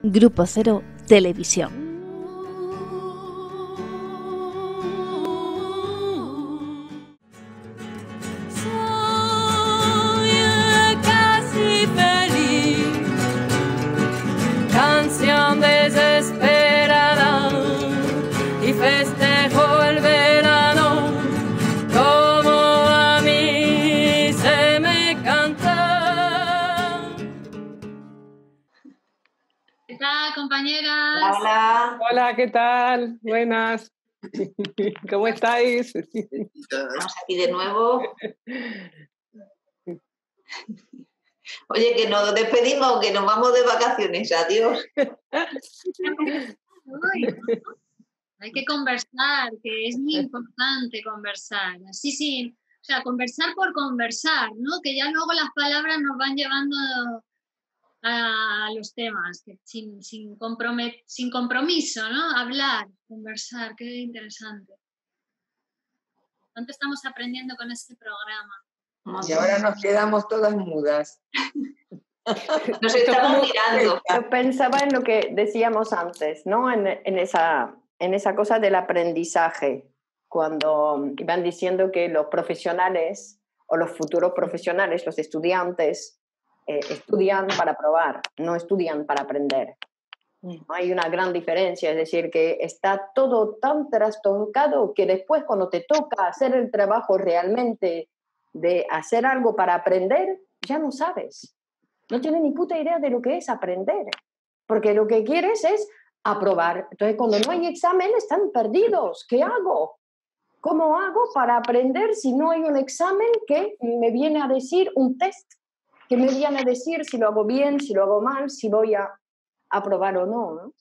Grupo Cero Televisión. Canción desesperada y festejo el verano como a mí se me canta. ¿Qué tal, compañeras? Hola. Hola, ¿qué tal? Buenas. ¿Cómo estáis? Estamos aquí de nuevo. Oye, que nos despedimos, que nos vamos de vacaciones. Adiós. Hay que conversar, que es muy importante conversar. Sí, o sea, conversar por conversar, ¿no? Que ya luego las palabras nos van llevando a los temas, que sin compromiso, ¿no? Hablar, conversar, qué interesante. ¿Cuánto estamos aprendiendo con este programa? Y ahora nos quedamos todas mudas. Nos estamos mirando. Yo pensaba en lo que decíamos antes, ¿no? En esa cosa del aprendizaje, cuando iban diciendo que los profesionales o los futuros profesionales, los estudiantes, estudian para probar, no estudian para aprender. Hay una gran diferencia, es decir, que está todo tan trastocado que después cuando te toca hacer el trabajo realmente de hacer algo para aprender, ya no sabes. No tienes ni puta idea de lo que es aprender, porque lo que quieres es aprobar. Entonces, cuando no hay examen, están perdidos. ¿Qué hago? ¿Cómo hago para aprender si no hay un examen que me viene a decir, un test, que me viene a decir si lo hago bien, si lo hago mal, si voy a aprobar o no, ¿no?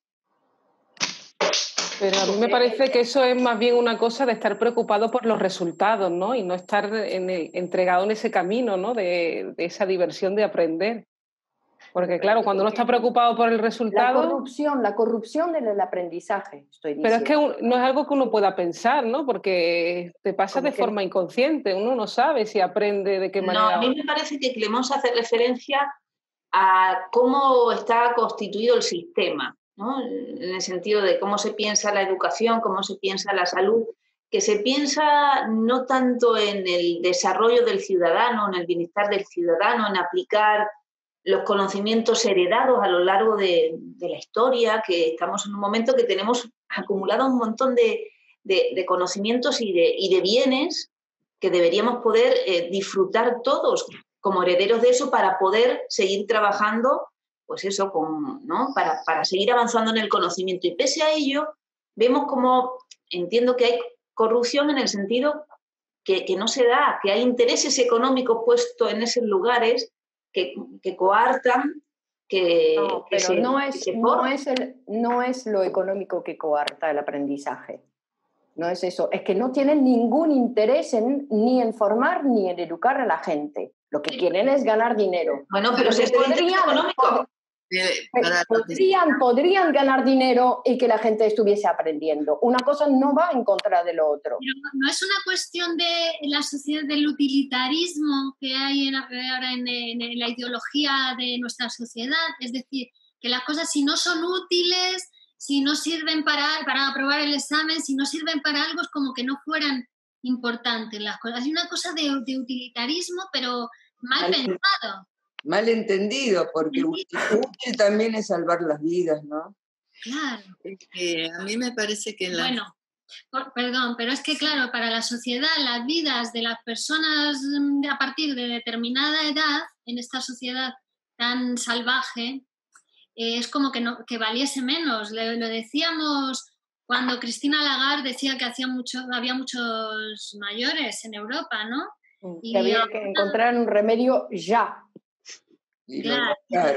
Pero a mí me parece que eso es más bien una cosa de estar preocupado por los resultados, ¿no? Y no estar entregado en ese camino, ¿no? De esa diversión de aprender. Porque claro, cuando uno está preocupado por el resultado... La corrupción del aprendizaje, estoy diciendo. Pero es que no es algo que uno pueda pensar, ¿no? Porque te pasa de forma inconsciente, uno no sabe si aprende de qué manera... No, a mí me parece que Clemons hace referencia a cómo está constituido el sistema, ¿no? En el sentido de cómo se piensa la educación, cómo se piensa la salud, que se piensa no tanto en el desarrollo del ciudadano, en el bienestar del ciudadano, en aplicar los conocimientos heredados a lo largo de la historia, que estamos en un momento que tenemos acumulado un montón de conocimientos y de bienes que deberíamos poder disfrutar todos como herederos de eso para poder seguir trabajando, pues eso, ¿no? para seguir avanzando en el conocimiento. Y pese a ello, vemos como, entiendo que hay corrupción en el sentido que no se da, que hay intereses económicos puestos en esos lugares que coartan, no es lo económico que coarta el aprendizaje. No es eso. Es que no tienen ningún interés ni en formar ni en educar a la gente. Lo que quieren es ganar dinero. Bueno, pero si es económico. Podrían ganar dinero y que la gente estuviese aprendiendo. Una cosa no va en contra de lo otro. Pero no es una cuestión de la sociedad del utilitarismo que hay ahora en la ideología de nuestra sociedad. Es decir, que las cosas si no son útiles, si no sirven para aprobar el examen, si no sirven para algo, es como que no fueran importantes las cosas. Hay una cosa de utilitarismo, pero mal pensado. Mal entendido, porque útil también es salvar las vidas, ¿no? Claro. A mí me parece que Bueno, perdón, pero es que claro, para la sociedad, las vidas de las personas a partir de determinada edad, en esta sociedad tan salvaje, es como que valiese menos. Lo decíamos cuando Cristina Lagarde decía que había muchos mayores en Europa, ¿no? Y había que encontrar un remedio ya. Claro.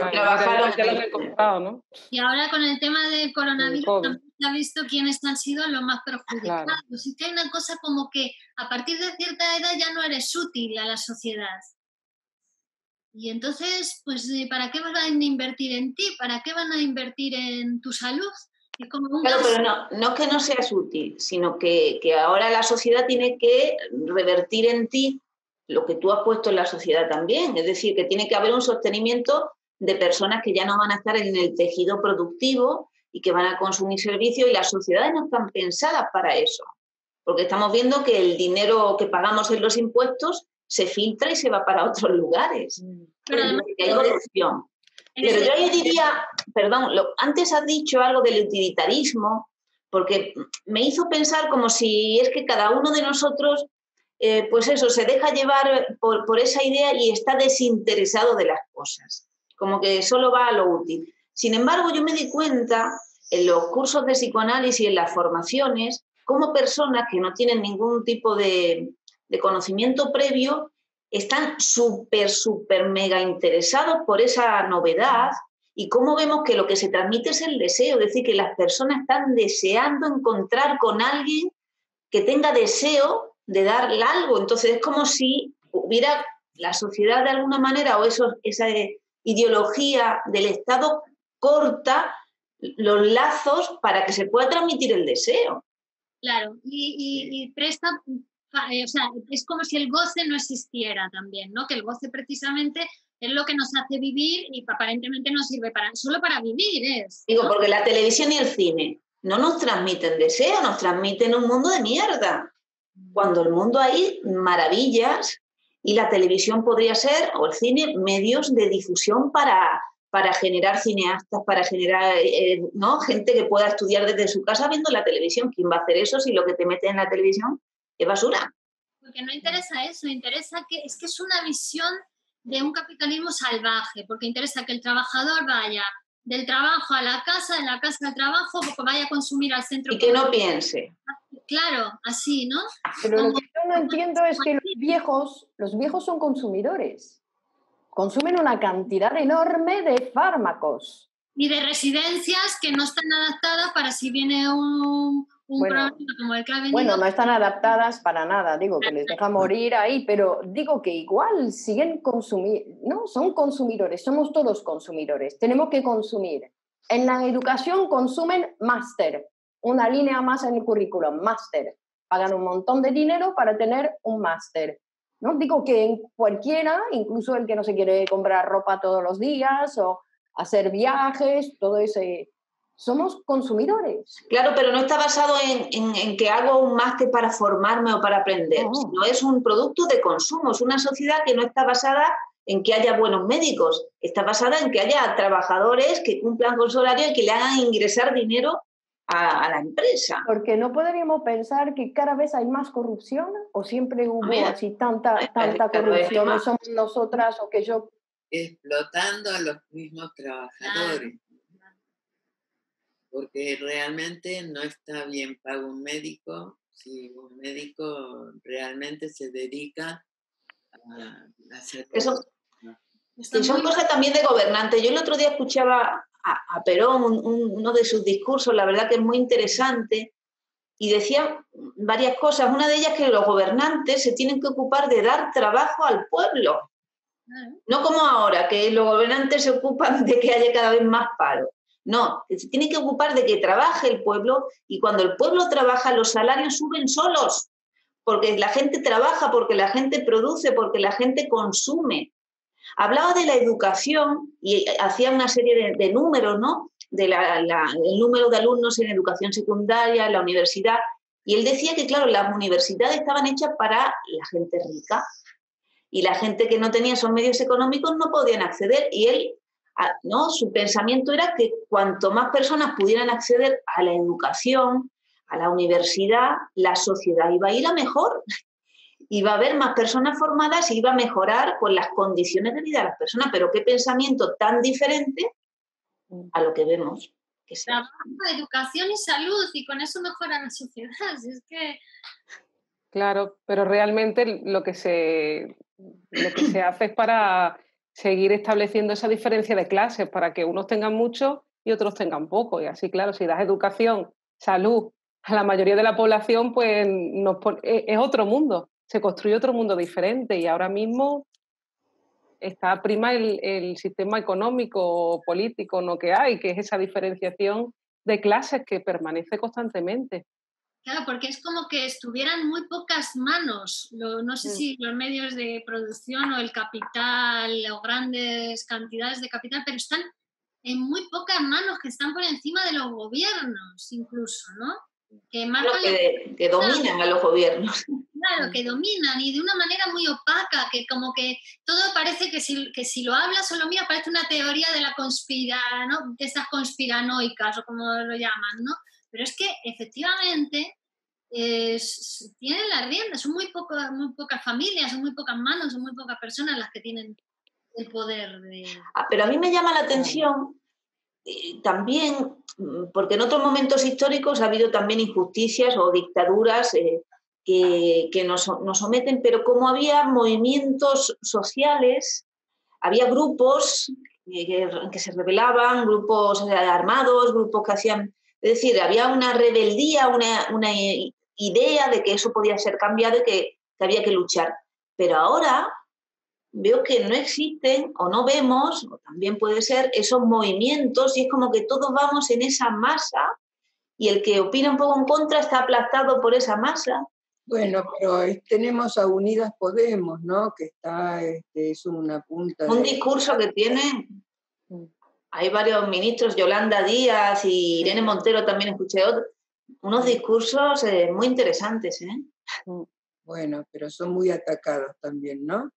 ¿no? Y ahora con el tema del coronavirus también se ha visto quiénes han sido los más perjudicados. Claro. Así que hay una cosa como que a partir de cierta edad ya no eres útil a la sociedad. Y entonces, pues, ¿para qué van a invertir en ti? ¿Para qué van a invertir en tu salud? Es como claro, pero no es que no seas útil, sino que ahora la sociedad tiene que revertir en ti lo que tú has puesto en la sociedad también. Es decir, que tiene que haber un sostenimiento de personas que ya no van a estar en el tejido productivo y que van a consumir servicios, y las sociedades no están pensadas para eso, porque estamos viendo que el dinero que pagamos en los impuestos se filtra y se va para otros lugares. Pero además, hay corrupción. Pero yo ahí diría, perdón, antes has dicho algo del utilitarismo, porque me hizo pensar como si es que cada uno de nosotros, pues eso, se deja llevar por esa idea y está desinteresado de las cosas, como que solo va a lo útil. Sin embargo, yo me di cuenta en los cursos de psicoanálisis, en las formaciones, como personas que no tienen ningún tipo de conocimiento previo están súper mega interesados por esa novedad, y cómo vemos que lo que se transmite es el deseo, es decir, que las personas están deseando encontrar con alguien que tenga deseo de darle algo. Entonces es como si hubiera la sociedad de alguna manera, o esa ideología del Estado corta los lazos para que se pueda transmitir el deseo. Claro, y presta, o sea, es como si el goce no existiera también, ¿no? Que el goce precisamente es lo que nos hace vivir y aparentemente no sirve solo para vivir, ¿no? Digo, porque la televisión y el cine no nos transmiten deseo, nos transmiten un mundo de mierda. Cuando el mundo hay maravillas, y la televisión podría ser, o el cine, medios de difusión para generar cineastas, para generar ¿no? gente que pueda estudiar desde su casa viendo la televisión. ¿Quién va a hacer eso si lo que te mete en la televisión es basura? Porque no interesa eso, interesa que es una visión de un capitalismo salvaje, porque interesa que el trabajador vaya del trabajo a la casa, de la casa al trabajo, porque vaya a consumir al centro. Y que no piense. Claro, así, ¿no? Pero lo que yo no entiendo es que los viejos son consumidores. Consumen una cantidad enorme de fármacos. Y de residencias que no están adaptadas para si viene un problema como el que ha venido. Bueno, no están adaptadas para nada, digo, que les deja morir ahí, pero digo que igual siguen consumiendo, no, son consumidores, somos todos consumidores, tenemos que consumir. En la educación consumen máster, una línea más en el currículum, máster. Pagan un montón de dinero para tener un máster. ¿No? Digo que en cualquiera, incluso el que no se quiere comprar ropa todos los días o hacer viajes, todo ese... Somos consumidores. Claro, pero no está basado en que hago un máster para formarme o para aprender, sino es un producto de consumo. Es una sociedad que no está basada en que haya buenos médicos, está basada en que haya trabajadores que cumplan con su horario y que le hagan ingresar dinero a la empresa. Porque no podríamos pensar que cada vez hay más corrupción, o siempre hubo así tanta corrupción, o somos nosotras o que yo... Explotando a los mismos trabajadores. Porque realmente no está bien pago un médico si un médico realmente se dedica a hacer eso. Que son cosas también de gobernantes. Yo el otro día escuchaba a Perón, uno de sus discursos, la verdad que es muy interesante, y decía varias cosas. Una de ellas es que los gobernantes se tienen que ocupar de dar trabajo al pueblo. No como ahora, que los gobernantes se ocupan de que haya cada vez más paro. No, se tiene que ocupar de que trabaje el pueblo, y cuando el pueblo trabaja los salarios suben solos, porque la gente trabaja, porque la gente produce, porque la gente consume. Hablaba de la educación y hacía una serie de números, ¿no? El número de alumnos en educación secundaria, en la universidad, y él decía que, claro, las universidades estaban hechas para la gente rica, y la gente que no tenía esos medios económicos no podían acceder, y él, ¿no? Su pensamiento era que cuanto más personas pudieran acceder a la educación, a la universidad, la sociedad iba a ir a mejor. Iba a haber más personas formadas y iba a mejorar pues, las condiciones de vida de las personas. Pero qué pensamiento tan diferente a lo que vemos. Trabajo, educación y salud, y con eso mejora la sociedad. Es que... Claro, pero realmente lo que se hace es para seguir estableciendo esa diferencia de clases, para que unos tengan mucho y otros tengan poco. Y así, claro, si das educación, salud a la mayoría de la población, pues es otro mundo. Se construye otro mundo diferente, y ahora mismo está prima el sistema económico o político, no que hay, que es esa diferenciación de clases que permanece constantemente. Claro, porque es como que estuvieran muy pocas manos, no sé si los medios de producción o el capital o grandes cantidades de capital, pero están en muy pocas manos que están por encima de los gobiernos incluso, ¿no? Que marcan que dominan a los gobiernos. Claro, que dominan y de una manera muy opaca, que como que todo parece que si lo hablas o lo miras parece una teoría de ¿no? De estas conspiranoicas o como lo llaman, ¿no? Pero es que efectivamente tienen la rienda, son muy pocas familias, son muy pocas manos, son muy pocas personas las que tienen el poder de... Pero a mí me llama la atención también, porque en otros momentos históricos ha habido también injusticias o dictaduras que nos someten, pero como había movimientos sociales, había grupos que se rebelaban, grupos armados, grupos que hacían... Es decir, había una rebeldía, una idea de que eso podía ser cambiado y que había que luchar. Pero ahora veo que no existen o no vemos, o también puede ser, esos movimientos y es como que todos vamos en esa masa y el que opina un poco en contra está aplastado por esa masa. Bueno, pero tenemos a Unidas Podemos, ¿no? Que es una punta. Un discurso que tiene, hay varios ministros, Yolanda Díaz y Irene Montero también escuché unos discursos muy interesantes, ¿eh? Bueno, pero son muy atacados también, ¿no?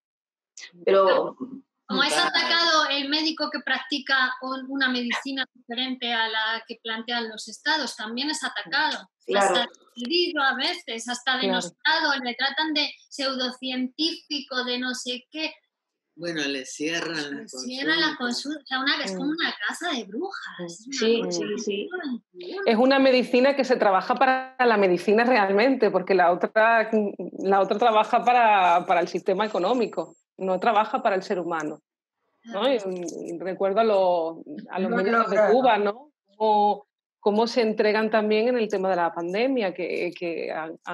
Pero como es atacado el médico que practica una medicina diferente a la que plantean los estados, también es atacado. Claro. Hasta herido a veces, hasta denostado, le tratan de pseudocientífico, de no sé qué. Bueno, le cierran la consulta. O sea, es como una casa de brujas. Sí. Es una medicina que se trabaja para la medicina realmente, porque la otra trabaja para el sistema económico, no trabaja para el ser humano, ¿no? Y recuerdo a los médicos de Cuba, ¿no? Cómo se entregan también en el tema de la pandemia, que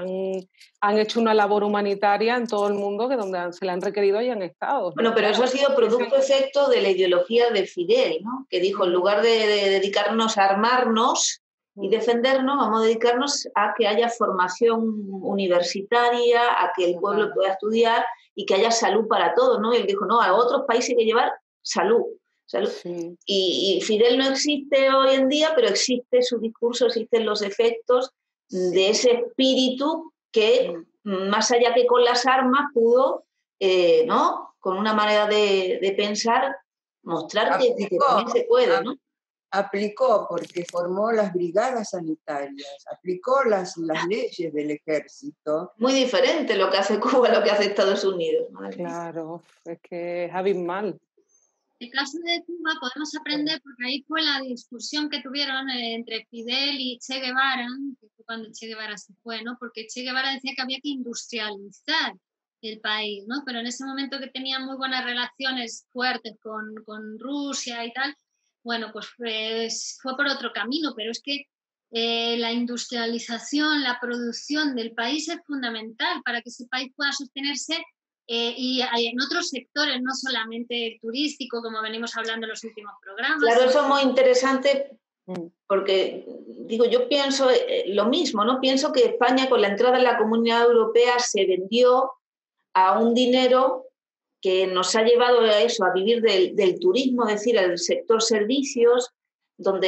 han hecho una labor humanitaria en todo el mundo que donde se le han requerido y han estado. Bueno, pero eso ha sido producto-efecto de la ideología de Fidel, ¿no? Que dijo, en lugar de dedicarnos a armarnos y defendernos, vamos a dedicarnos a que haya formación universitaria, a que el pueblo pueda estudiar y que haya salud para todos, ¿no? Y él dijo, no, a otros países hay que llevar salud. Sí. Y Fidel no existe hoy en día, pero existe su discurso, existen los efectos de ese espíritu que, más allá que con las armas, pudo, ¿no? Con una manera de pensar, mostrar que también se puede, ¿no? Aplicó porque formó las brigadas sanitarias, aplicó las leyes del ejército. Muy diferente lo que hace Cuba a lo que hace Estados Unidos. Claro, es que es abismal. En el caso de Cuba podemos aprender, porque ahí fue la discusión que tuvieron entre Fidel y Che Guevara, que fue cuando Che Guevara se fue, ¿no? Porque Che Guevara decía que había que industrializar el país, ¿no? Pero en ese momento que tenían muy buenas relaciones fuertes con Rusia y tal, bueno, pues fue por otro camino, pero es que la industrialización, la producción del país es fundamental para que ese país pueda sostenerse y en otros sectores, no solamente el turístico, como venimos hablando en los últimos programas. Claro, eso es muy interesante porque, digo, yo pienso lo mismo, ¿no? Pienso que España con la entrada en la Comunidad Europea se vendió a un dinero que nos ha llevado a eso, a vivir del turismo, es decir, el sector servicios, donde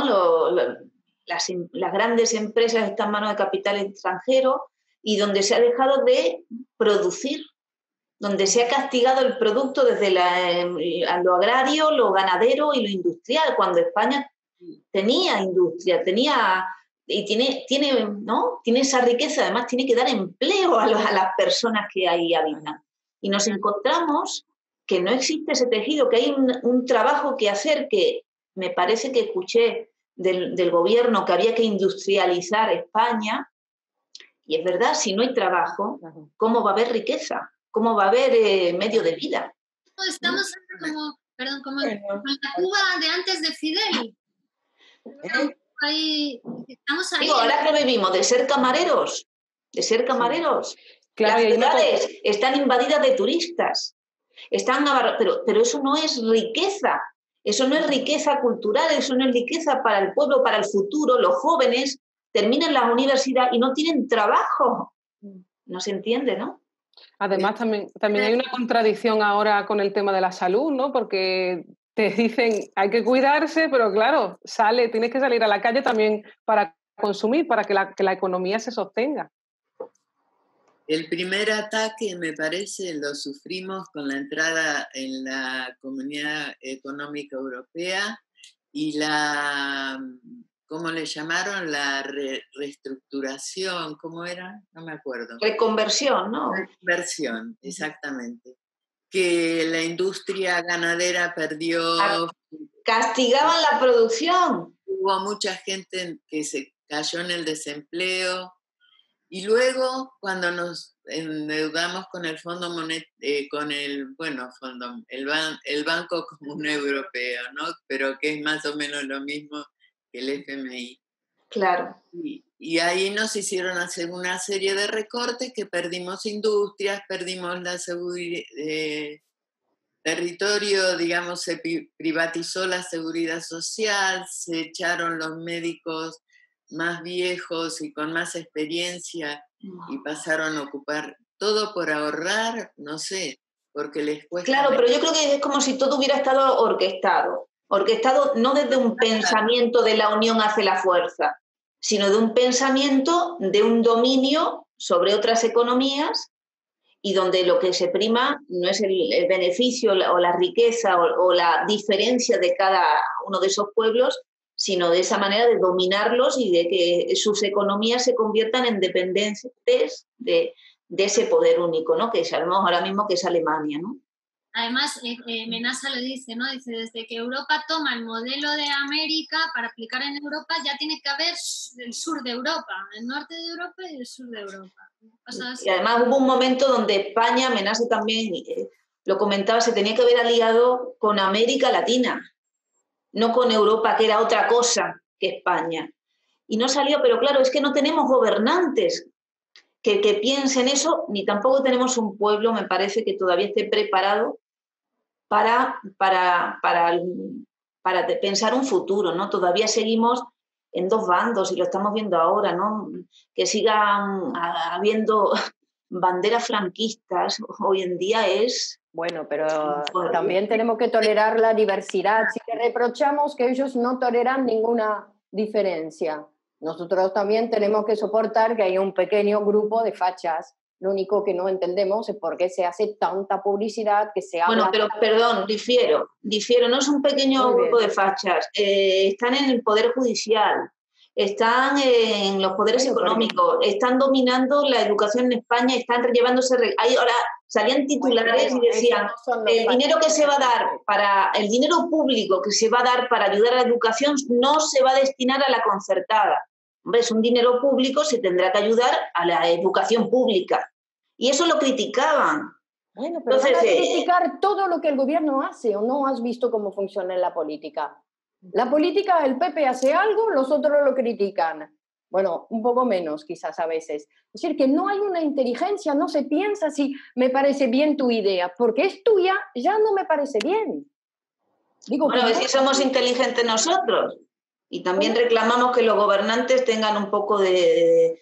las grandes empresas están en manos de capital extranjero y donde se ha dejado de producir, donde se ha castigado el producto desde lo agrario, lo ganadero y lo industrial, cuando España tenía industria, y tiene esa riqueza, además tiene que dar empleo a las personas que ahí habitan. Y nos encontramos que no existe ese tejido, que hay un trabajo que hacer, que me parece que escuché del gobierno que había que industrializar España, y es verdad, si no hay trabajo, ¿cómo va a haber riqueza? ¿Cómo va a haber medio de vida? Estamos como la Cuba de antes de Fidel. Estamos ahí. Digo, ahora que vivimos de ser camareros. Claro, las ciudades están invadidas de turistas. Pero eso no es riqueza. Eso no es riqueza cultural, eso no es riqueza para el pueblo, para el futuro, los jóvenes. terminan la universidad y no tienen trabajo. No se entiende, ¿no? Además, también hay una contradicción ahora con el tema de la salud, ¿no? Porque te dicen hay que cuidarse, pero claro, tienes que salir a la calle también para consumir, para que la economía se sostenga. El primer ataque, me parece, lo sufrimos con la entrada en la Comunidad Económica Europea y ¿cómo le llamaron? La reestructuración, ¿cómo era? No me acuerdo. Reconversión, ¿no? Reconversión, exactamente. Que la industria ganadera perdió... Castigaban la producción. Hubo mucha gente que se cayó en el desempleo. Y luego, cuando nos endeudamos con el Fondo el Banco Común Europeo, ¿no? Pero que es más o menos lo mismo que el FMI. Claro. Y ahí nos hicieron hacer una serie de recortes que perdimos industrias, perdimos la seguridad, territorio, digamos, se privatizó la seguridad social, se echaron los médicos más viejos y con más experiencia y pasaron a ocupar todo por ahorrar, no sé, porque les cuesta... Claro, pero yo creo que es como si todo hubiera estado orquestado no desde un pensamiento de la unión hace la fuerza, sino de un pensamiento de un dominio sobre otras economías y donde lo que se prima no es el beneficio o la riqueza o la diferencia de cada uno de esos pueblos, sino de esa manera de dominarlos y de que sus economías se conviertan en dependientes de ese poder único, ¿no? Que sabemos ahora mismo que es Alemania, ¿no? Además, Menasa lo dice, ¿no? Dice, desde que Europa toma el modelo de América para aplicar en Europa, ya tiene que haber el sur de Europa, el norte de Europa y el sur de Europa. Y además hubo un momento donde España, Menasa también lo comentaba, se tenía que haber aliado con América Latina, no con Europa, que era otra cosa que España. Y no salió, pero claro, es que no tenemos gobernantes que piensen eso, ni tampoco tenemos un pueblo, me parece, que todavía esté preparado para pensar un futuro, ¿no? Todavía seguimos en dos bandos y lo estamos viendo ahora, ¿no? Que sigan habiendo banderas franquistas hoy en día es... Bueno, pero también tenemos que tolerar la diversidad. Si le reprochamos que ellos no toleran ninguna diferencia, nosotros también tenemos que soportar que hay un pequeño grupo de fachas. Lo único que no entendemos es por qué se hace tanta publicidad, que se habla... Bueno, pero perdón, difiero, no es un pequeño grupo de fachas, están en el Poder Judicial, están en los poderes económicos, están dominando la educación en España, están llevándose... Ahora salían titulares y decían, el dinero que se va a dar el dinero público que se va a dar para ayudar a la educación no se va a destinar a la concertada. Hombre, es un dinero público, se tendrá que ayudar a la educación pública. Y eso lo criticaban. Bueno, pero entonces, van a criticar todo lo que el gobierno hace, ¿o no has visto cómo funciona en la política? La política, el PP hace algo, los otros lo critican. Bueno, un poco menos quizás a veces. Es decir, que no hay una inteligencia, no se piensa si me parece bien tu idea, porque es tuya, ya no me parece bien. Digo, bueno, a ver si somos inteligentes nosotros. Y también reclamamos que los gobernantes tengan un poco de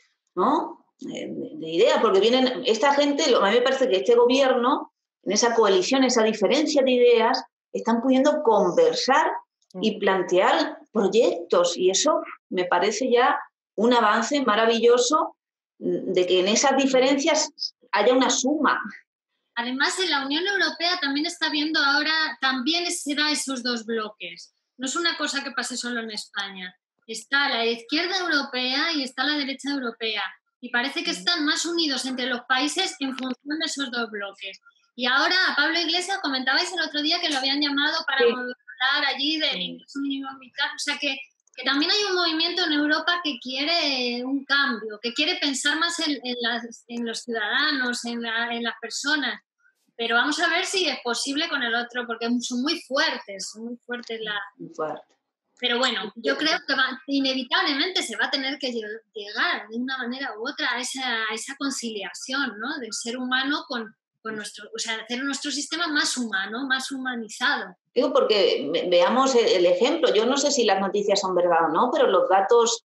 idea, porque vienen esta gente, a mí me parece que este gobierno, en esa coalición, esa diferencia de ideas, están pudiendo conversar y plantear proyectos, y eso me parece ya un avance maravilloso de que en esas diferencias haya una suma. Además, en la Unión Europea también está viendo ahora, también se da esos dos bloques. No es una cosa que pase solo en España. Está la izquierda europea y está la derecha europea. Y parece que están más unidos entre los países en función de esos dos bloques. Y ahora a Pablo Iglesias comentabais el otro día que lo habían llamado para hablar allí del ingreso mínimo vital. O sea que también hay un movimiento en Europa que quiere un cambio, que quiere pensar más en los ciudadanos, en las personas. Pero vamos a ver si es posible con el otro, porque son muy fuertes Muy fuerte. Pero bueno, yo creo que inevitablemente se va a tener que llegar de una manera u otra a esa conciliación, ¿no? Del ser humano con nuestro, o sea, hacer nuestro sistema más humano, más humanizado. Digo, porque veamos el ejemplo. Yo no sé si las noticias son verdad o no, pero los datos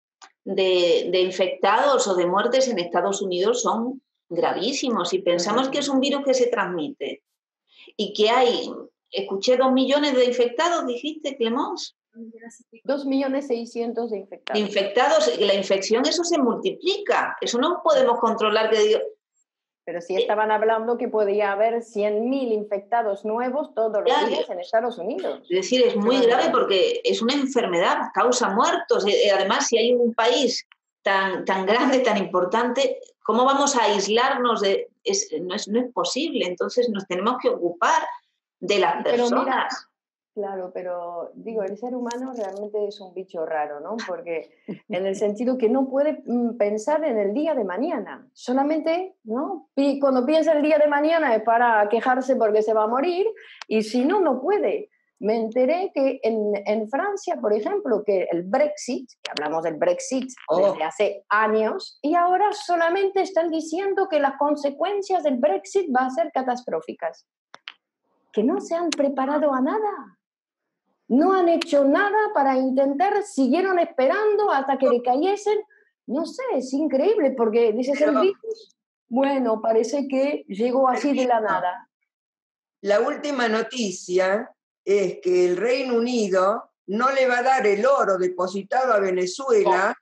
de infectados o de muertes en Estados Unidos son gravísimos. Si pensamos que es un virus que se transmite y que hay, escuché 2 millones de infectados, dijiste, Clemence. 2.600.000 de infectados. De infectados, la infección, eso se multiplica. Eso no podemos controlar. Pero sí estaban hablando que podía haber 100.000 infectados nuevos todos los días en Estados Unidos. Es decir, es muy grave porque es una enfermedad, causa muertos. Además, si hay un país tan grande, tan importante, ¿cómo vamos a aislarnos? No es posible. Entonces nos tenemos que ocupar de las personas. Pero mira, claro, pero digo, el ser humano realmente es un bicho raro, ¿no? Porque en el sentido que no puede pensar en el día de mañana. Solamente, ¿no? Y cuando piensa el día de mañana es para quejarse porque se va a morir, y si no, no puede. Me enteré que en Francia, por ejemplo, que el Brexit, que hablamos del Brexit desde hace años, y ahora solamente están diciendo que las consecuencias del Brexit van a ser catastróficas. Que no se han preparado a nada. No han hecho nada para intentar, siguieron esperando hasta que le cayesen. No sé, es increíble, porque dices el virus, bueno, parece que llegó así de la nada. La última noticia es que el Reino Unido no le va a dar el oro depositado a Venezuela.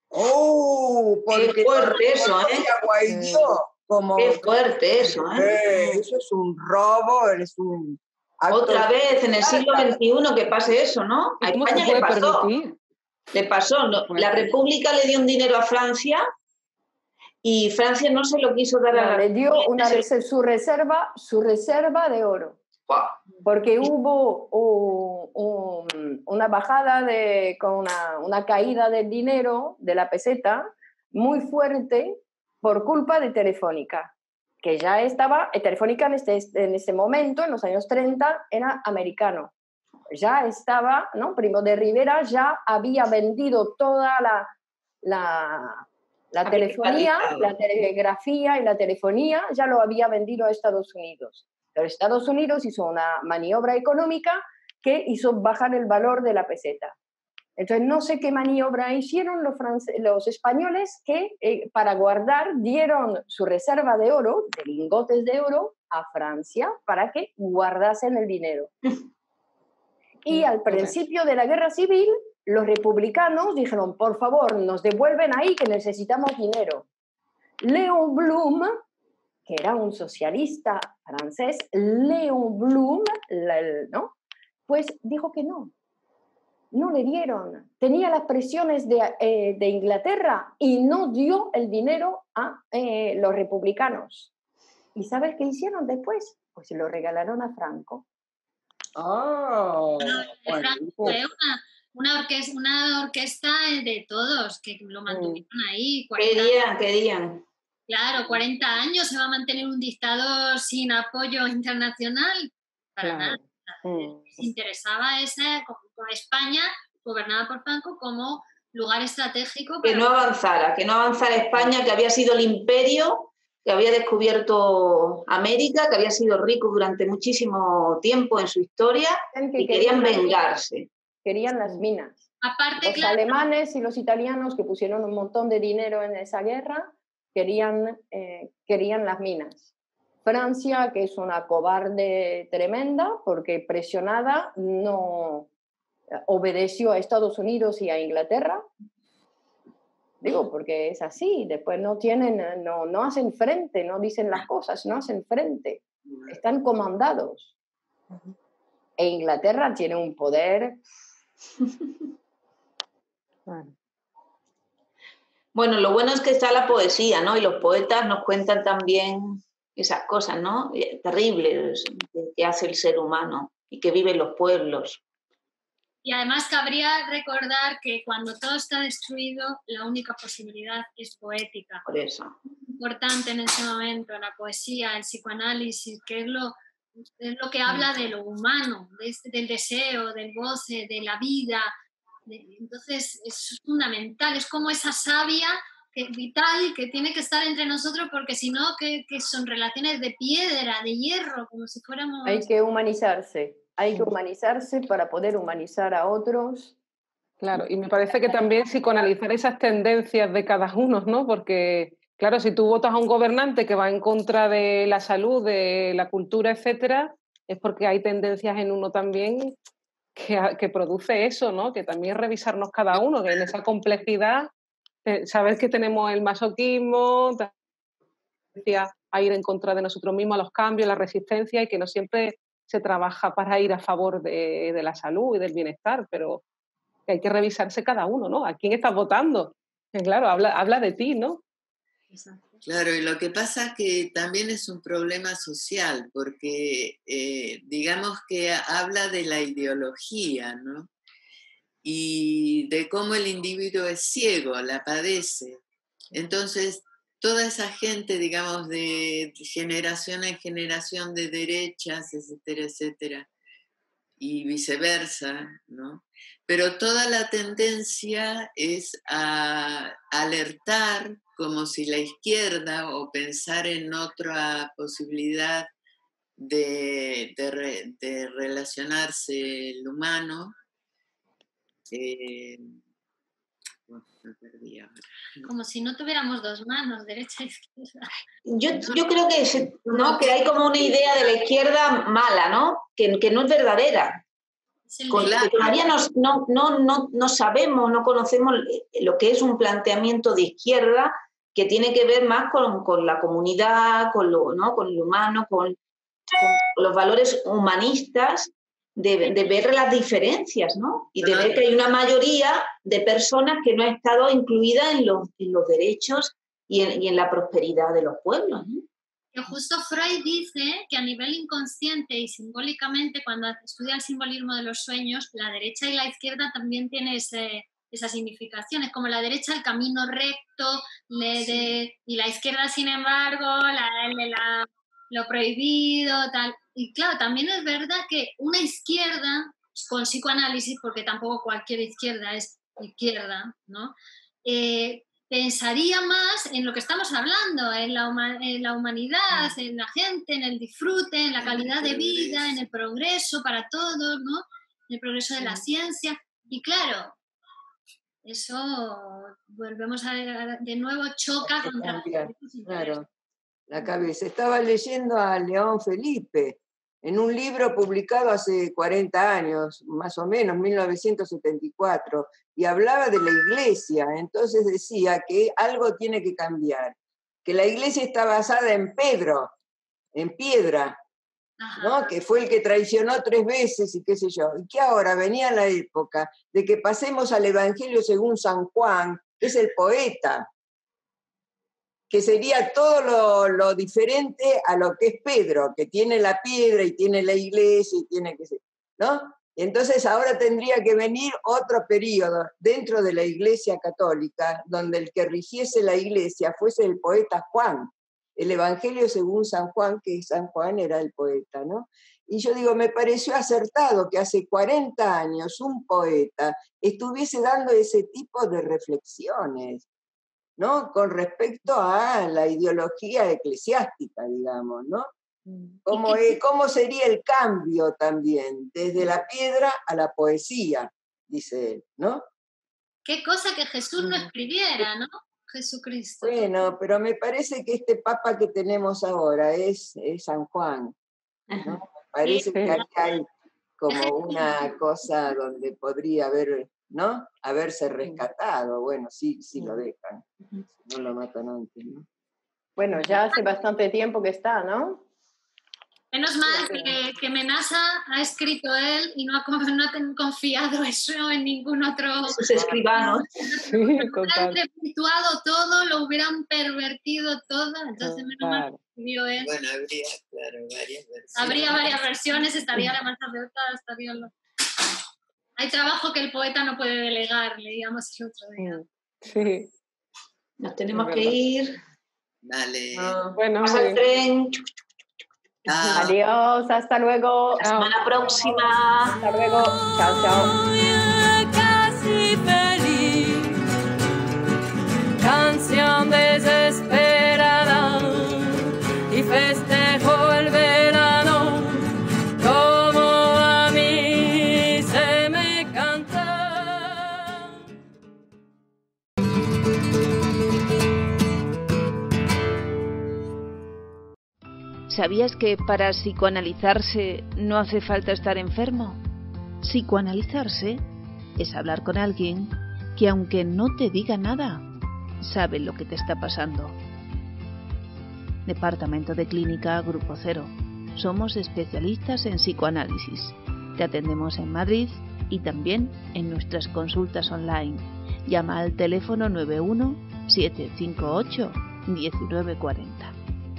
Porque qué fuerte eso, Guaidó, qué fuerte eso, eso es un robo, es un... Otra vez en el siglo XXI que pase eso, ¿no? A España le pasó. Le pasó. La República le dio un dinero a Francia y Francia no se lo quiso dar a la... Le dio su reserva de oro. Wow. Porque hubo una bajada con una caída del dinero de la peseta muy fuerte por culpa de Telefónica. Que ya estaba, Telefónica en este momento, en los años 30, era americano. Ya estaba, ¿no? Primo de Rivera ya había vendido toda la telefonía, la telegrafía y la telefonía, ya lo había vendido a Estados Unidos. Pero Estados Unidos hizo una maniobra económica que hizo bajar el valor de la peseta. Entonces, no sé qué maniobra hicieron los españoles que para guardar dieron su reserva de oro, de lingotes de oro, a Francia para que guardasen el dinero. Y al principio de la guerra civil, los republicanos dijeron, por favor, nos devuelven ahí que necesitamos dinero. Léon Blum, que era un socialista francés, Léon Blum, ¿no? Pues dijo que no. No le dieron. Tenía las presiones de Inglaterra y no dio el dinero a los republicanos. ¿Y sabes qué hicieron después? Pues se lo regalaron a Franco. Fue una orquesta de todos que lo mantuvieron ahí. Querían. Claro, 40 años se va a mantener un dictador sin apoyo internacional. Para nada. Les interesaba con España, gobernada por Franco, como lugar estratégico. Que no avanzara España, que había sido el imperio, que había descubierto América, que había sido rico durante muchísimo tiempo en su historia, y querían vengarse. Querían las minas. Aparte, los alemanes y los italianos, que pusieron un montón de dinero en esa guerra, querían las minas. Francia, que es una cobarde tremenda, porque presionada no obedeció a Estados Unidos y a Inglaterra. Digo, porque es así. Después no hacen frente, no dicen las cosas, no hacen frente. Están comandados. E Inglaterra tiene un poder... Bueno, lo bueno es que está la poesía, ¿no? Y los poetas nos cuentan también esas cosas, ¿no? Terribles que hace el ser humano y que viven los pueblos. Y además cabría recordar que cuando todo está destruido, la única posibilidad es poética. Por eso. Importante en ese momento, la poesía, el psicoanálisis, que es lo que habla de lo humano, del deseo, del goce, de la vida. Entonces es fundamental, es como esa savia vital que tiene que estar entre nosotros, porque si no, que son relaciones de piedra, de hierro, como si fuéramos... Hay que humanizarse para poder humanizar a otros Claro, y me parece que también psicoanalizar esas tendencias de cada uno, ¿no? Porque, claro, si tú votas a un gobernante que va en contra de la salud, de la cultura, etcétera, es porque hay tendencias en uno también que produce eso, ¿no? Que también revisarnos cada uno, que en esa complejidad, saber que tenemos el masoquismo, a ir en contra de nosotros mismos, a los cambios, la resistencia, y que no siempre se trabaja para ir a favor de la salud y del bienestar, pero que hay que revisarse cada uno, ¿no? ¿A quién estás votando? Que claro, habla de ti, ¿no? Claro, y lo que pasa es que también es un problema social, porque digamos que habla de la ideología, ¿no? Y de cómo el individuo es ciego, la padece. Entonces, toda esa gente, digamos, de generación en generación de derechas, etcétera, etcétera, y viceversa, ¿no? Pero toda la tendencia es a alertar como si la izquierda o pensar en otra posibilidad de relacionarse el humano. Me perdí ahora. Como si no tuviéramos dos manos, derecha e izquierda. Yo creo que, ¿no? Que hay como una idea de la izquierda mala, ¿no? Que no es verdadera. Que todavía no sabemos, no conocemos lo que es un planteamiento de izquierda que tiene que ver más con la comunidad, con lo humano, con los valores humanistas, de ver las diferencias, ¿no? Y de ver que hay una mayoría de personas que no ha estado incluida en los derechos y en la prosperidad de los pueblos, ¿no? Que justo Freud dice que a nivel inconsciente y simbólicamente, cuando estudia el simbolismo de los sueños, la derecha y la izquierda también tienen esa significación. Es como la derecha el camino recto y la izquierda, sin embargo, lo prohibido, tal. Y claro, también es verdad que una izquierda, con psicoanálisis, porque tampoco cualquier izquierda es izquierda, ¿no? Pensaría más en lo que estamos hablando, en la humanidad, en la gente, en el disfrute, en la calidad de vida, en el progreso para todos, ¿no? En el progreso de la ciencia. Y claro, eso volvemos de nuevo choca contra... Claro, la cabeza. Estaba leyendo a León Felipe en un libro publicado hace 40 años, más o menos, 1974, y hablaba de la iglesia. Entonces decía que algo tiene que cambiar, que la iglesia está basada en Pedro, en piedra, ¿no? Que fue el que traicionó 3 veces y qué sé yo. Y que ahora venía la época de que pasemos al Evangelio según San Juan, que es el poeta, que sería todo lo diferente a lo que es Pedro, que tiene la piedra y tiene la iglesia y tiene que ser, ¿no? Entonces ahora tendría que venir otro periodo dentro de la Iglesia Católica, donde el que rigiese la Iglesia fuese el poeta Juan, el Evangelio según San Juan, que San Juan era el poeta, ¿no? Y yo digo, me pareció acertado que hace 40 años un poeta estuviese dando ese tipo de reflexiones, ¿no? Con respecto a la ideología eclesiástica, digamos, ¿no? ¿Cómo sería el cambio también, desde la piedra a la poesía, dice él, ¿no? Qué cosa que Jesús no escribiera, ¿no? Jesucristo. Bueno, pero me parece que este papa que tenemos ahora es San Juan, ¿no? Me parece que aquí hay como una cosa donde podría haber, ¿no? Haberse rescatado. Bueno, sí lo dejan, no lo matan antes, ¿no? Bueno, ya hace bastante tiempo que está, ¿no? Menos mal que Menasa ha escrito él y no ha confiado eso en ningún otro. Sus escribanos. Sí, Lo hubieran desvirtuado todo, lo hubieran pervertido todo, entonces menos mal que escribió él. Bueno, habría, claro, varias versiones. Habría varias versiones, estaría la más acertada, estaría Hay trabajo que el poeta no puede delegar, leíamos el otro día. Sí. Nos tenemos que ir. Dale. Bueno, Pasa el tren. Adiós, hasta luego. La semana próxima. Hasta luego. Chao, chao. Casi feliz, canción desesperada y festejo el verano como a mí se me canta. ¿Sabías que para psicoanalizarse no hace falta estar enfermo? Psicoanalizarse es hablar con alguien que, aunque no te diga nada, sabe lo que te está pasando. Departamento de Clínica Grupo Cero. Somos especialistas en psicoanálisis. Te atendemos en Madrid y también en nuestras consultas online. Llama al teléfono 91 758 1940.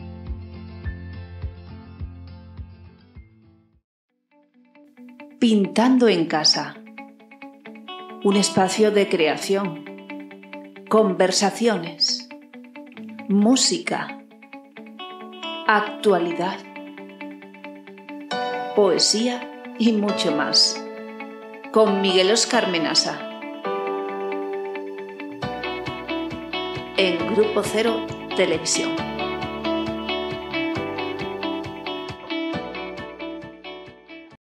Pintando en casa. Un espacio de creación, conversaciones, música, actualidad, poesía y mucho más. Con Miguel Óscar Menasa. En Grupo Cero Televisión.